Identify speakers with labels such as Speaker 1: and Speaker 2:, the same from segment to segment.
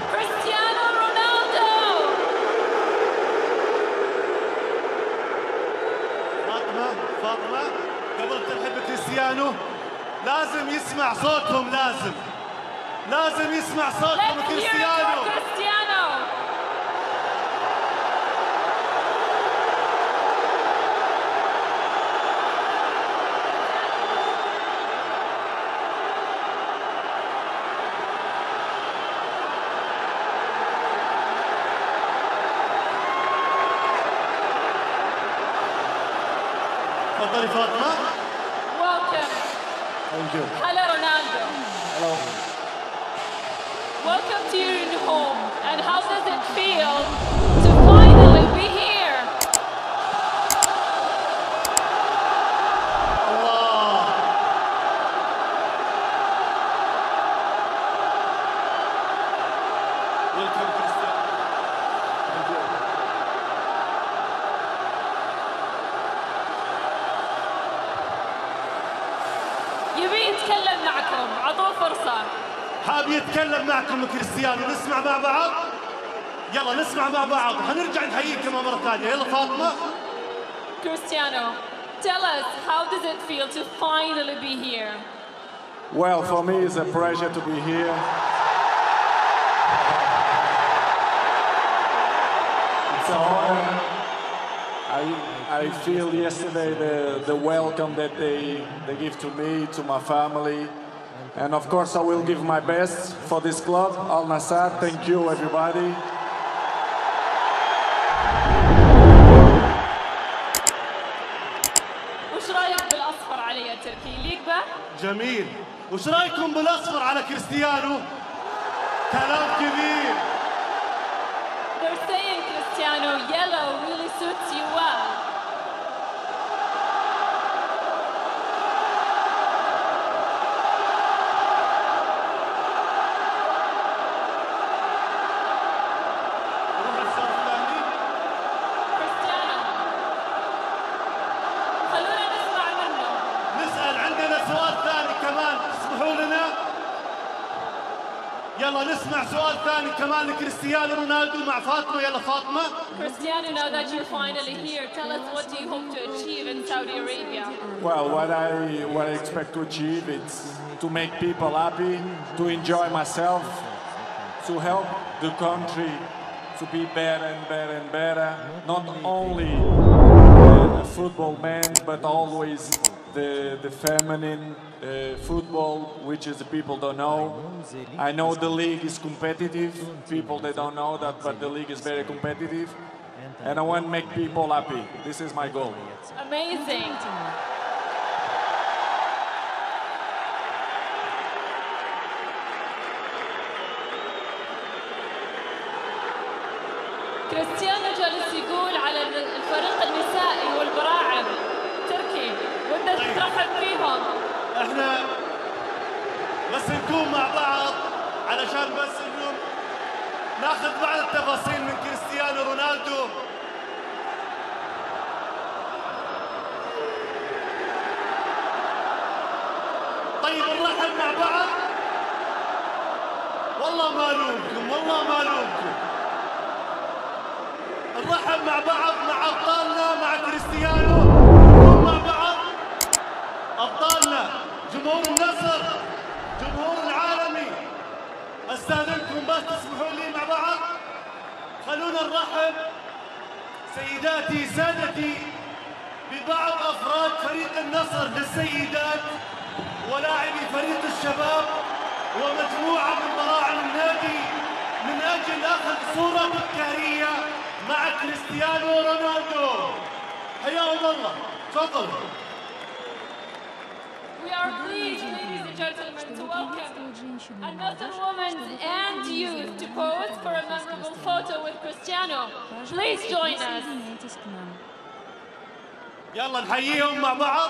Speaker 1: Cristiano Ronaldo.
Speaker 2: فاطمة قبل ترحب كريستيانو لازم يسمع صوتهم، لازم يسمع صوتهم كريستيانو. تفضلي فاطمة.
Speaker 1: Welcome.
Speaker 2: Thank you.
Speaker 1: Hello, Ronaldo.
Speaker 2: Hello.
Speaker 1: Welcome to your new home. And how does it feel to finally be here?
Speaker 2: Allah. Welcome, Cristiano. Thank you.
Speaker 1: يبي يتكلم معكم، عطوه فرصة.
Speaker 2: حاب يتكلم معكم كريستيانو، نسمع مع بعض. يلا نسمع مع بعض، هنرجع نحييكم مرة ثانية. يلا فاطمة.
Speaker 1: Cristiano, tell us, how does it feel to finally be here?
Speaker 3: Well, for me, it's a pleasure to be here. It's an honor. I feel yesterday the welcome that they give to me, to my family. And of course, I will give my best for this club, Al Nassr. Thank you, everybody.
Speaker 1: وش رايك بالاصفر علي يا تركي؟ ليك به؟
Speaker 2: جميل. وش رايكم بالاصفر على كريستيانو؟ كلام كبير.
Speaker 1: They're saying, Cristiano, yellow really suits you well. Cristiano, خلونا نسمع منه.
Speaker 2: نسأل، عندنا سؤال ثاني كمان، تسمحوا لنا؟ يلا نسمع سؤال ثاني كمان لكريستيانو رونالدو مع فاطمة. يلا فاطمة.
Speaker 1: Cristiano, now that you're finally here, tell us, what do you hope to achieve in Saudi Arabia?
Speaker 3: Well, what I expect to achieve is to make people happy, to enjoy myself, to help the country to be better and better and better. Not only the football men, but always the feminine football, which is the people don't know. I know the league is competitive. People they don't know that, but the league is very competitive. And I want to make people happy. This is my goal.
Speaker 1: Amazing. كريستيانو جالس يقول على الفريق النسائي والبراعم. تركي، ودك ترحب فيهم.
Speaker 2: احنا بس نكون مع بعض علشان بس انه ناخذ بعض التفاصيل من كريستيانو رونالدو. طيب نرحب مع بعض. والله ما لومكم، والله ما لومكم. نرحب مع بعض مع ابطالنا، مع كريستيانو. نكون مع بعض ابطالنا، جمهور النصر، جمهور العالمي. استاذنكم بس تسمحوا لي مع بعض. خلونا نرحب سيداتي سادتي ببعض افراد فريق النصر للسيدات ولاعبي فريق الشباب ومجموعه من براعم النادي من اجل اخذ صوره تذكاريه مع كريستيانو رونالدو. حياهم الله. تفضلوا.
Speaker 1: We are pleased, ladies and gentlemen, to welcome another women and youth to pose for a memorable photo with Cristiano. Please join us.
Speaker 2: يلا نحييهم مع بعض.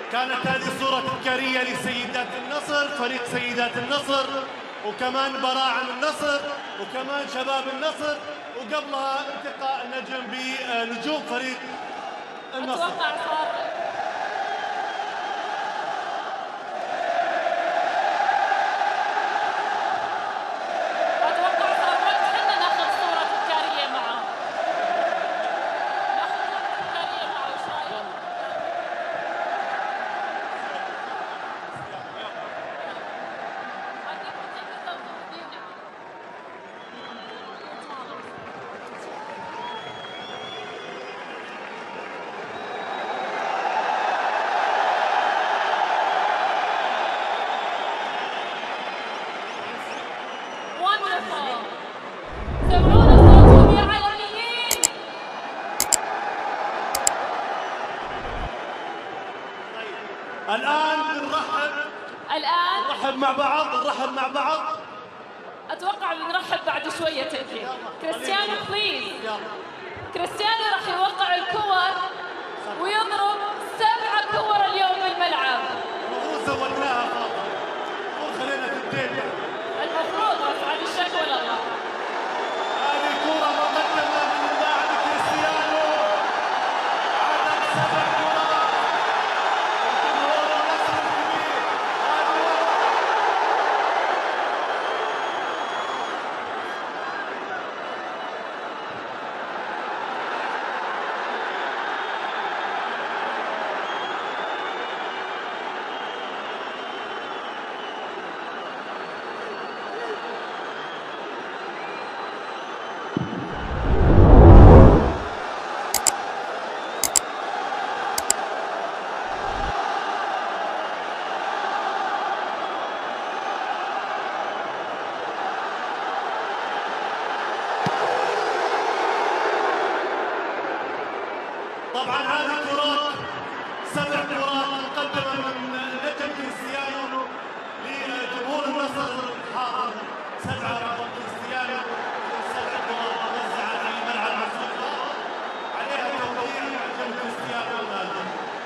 Speaker 2: كانت هذه صورة تذكارية لسيدات النصر، فريق سيدات النصر، وكمان براعم النصر، وكمان شباب النصر، وقبلها التقاء النجم بنجوم فريق النصر.
Speaker 1: أتوقع صار وقت حنا ناخذ صورة تذكارية معه. ناخذ صورة تذكارية معه، ايش رايك؟ I think we'll take a photo with you now. Wonderful. سمعونا صوتهم يا عالميين.
Speaker 2: الآن
Speaker 1: الآن
Speaker 2: نرحب مع بعض.
Speaker 1: أتوقع بنرحب بعد شوية تأتي. كريستيانو بليز. كريستيانو راح يوقع الكور ويضرب 7 كور اليوم بالملعب.
Speaker 2: المفروض زودناها خاطر، خلينا تنتهي.
Speaker 1: المفروض بس عاد الشك ولا الله.
Speaker 2: هذه كرة مقدمة من اللاعب كريستيانو، عدد 7 كرات، وجمهور النصر الكبير. طبعا هذه كرات 7 كرات مقدمة من نجم كريستيانو لجمهور النصر الحاضر. 7 رقم كريستيانو، 7 كرات موزعة في ملعب عسكر، عليها توقيع نجم كريستيانو رونالدو.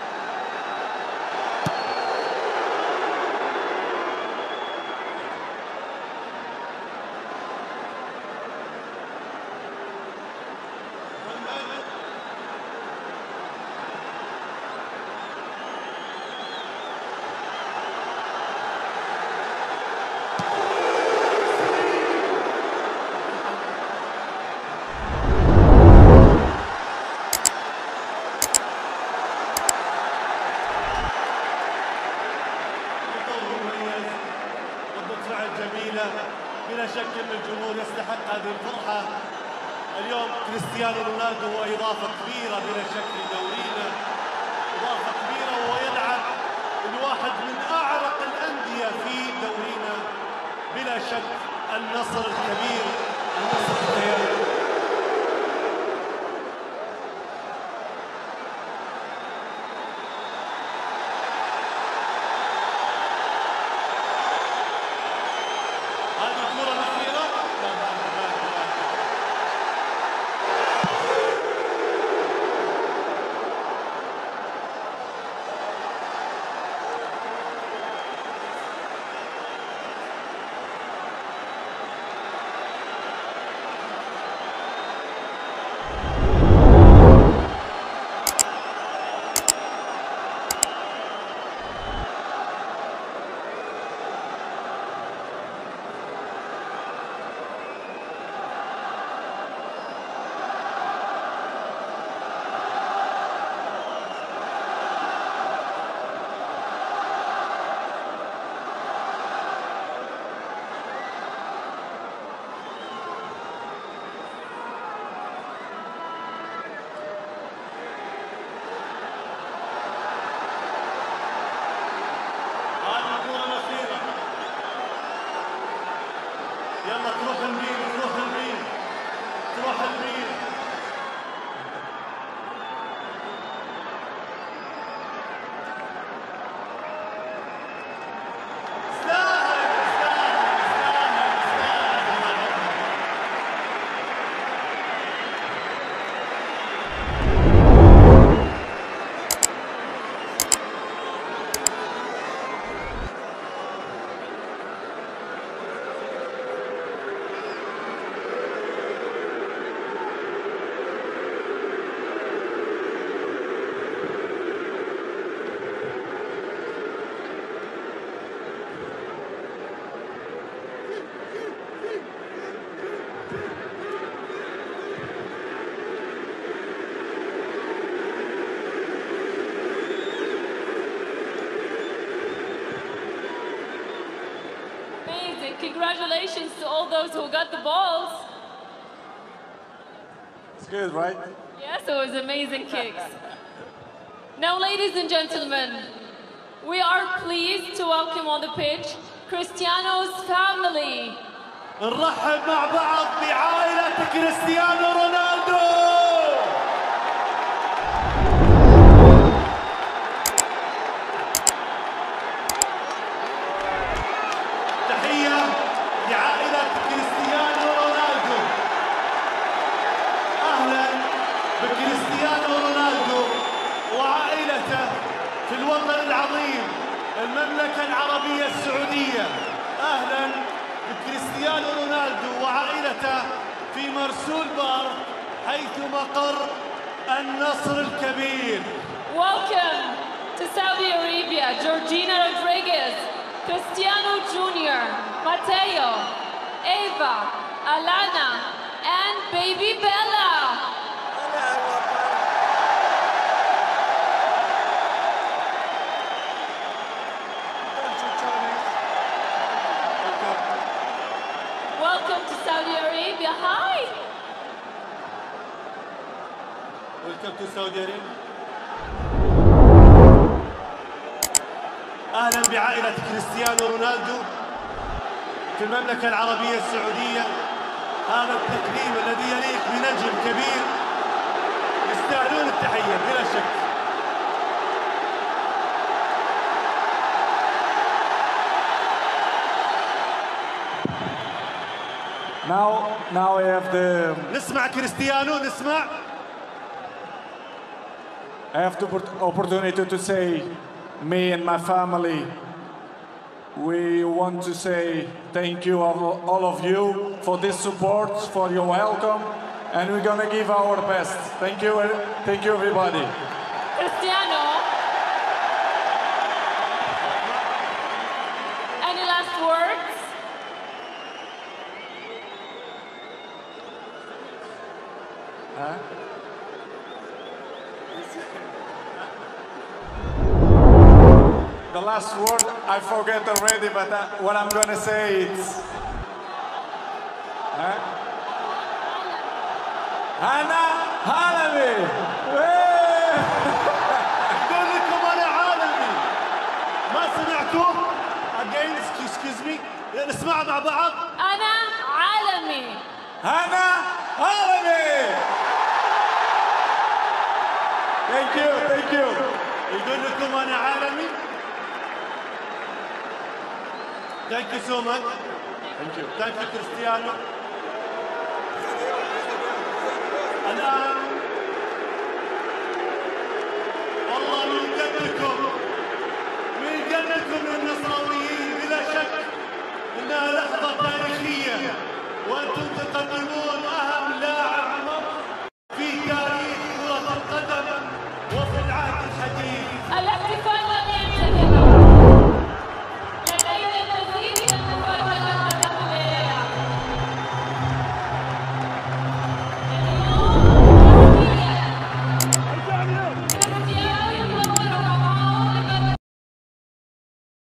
Speaker 2: جميلة، بلا شك أن الجمهور يستحق هذه الفرحة. اليوم كريستيانو رونالدو هو إضافة كبيرة بلا شك لدورينا، إضافة كبيرة، وهو يلعب الواحد من أعرق الأندية في دورينا بلا شك، النصر الكبير، النصر الكبير.
Speaker 1: congratulations to all those who got the balls.
Speaker 3: It's good, right?
Speaker 1: Yes, it was amazing kicks. Now, ladies and gentlemen, we are pleased to welcome on the pitch Cristiano's family.
Speaker 2: نرحب مع بعض بعائلة كريستيانو رونالدو. تحية لعائلة كريستيانو رونالدو. أهلا بكريستيانو رونالدو وعائلته في الوطن العظيم المملكة العربية السعودية. أهلا بكريستيانو رونالدو وعائلته في مرسول بار حيث مقر النصر الكبير.
Speaker 1: Welcome to Saudi Arabia, Georgina Rodriguez, Cristiano Jr., Matteo, Eva, Alana, and baby Bella. Welcome to Saudi Arabia. Hi.
Speaker 2: Welcome to Saudi Arabia. أهلا بعائلة كريستيانو رونالدو في المملكة العربية السعودية. هذا التكريم الذي يليق بنجم كبير، يستاهلون التحية بلا شك.
Speaker 3: Now I have the
Speaker 2: نسمع كريستيانو، نسمع.
Speaker 3: I have the opportunity to say, me and my family, we want to say thank you all of you for this support, for your welcome, and we're gonna give our best. Thank you everybody.
Speaker 1: Cristiano, any last words?
Speaker 3: The last word I forget already, but what I'm gonna say is, أنا عالمي.
Speaker 2: يقول لكم أنا عالمي. ما سمعتوا؟ Again, excuse me. نسمع مع بعض.
Speaker 1: أنا عالمي.
Speaker 3: أنا عالمي. Thank you.
Speaker 2: يقول لكم أنا عالمي. Thank you so much. Thank you كريستيانو. الآن والله من قبلكم للنصراويين بلا شك إنها لحظة تاريخية، وأنتم تقدمون أهم لاعب في تاريخ كرة القدم وفي العهد الحديث.
Speaker 1: الاحتفال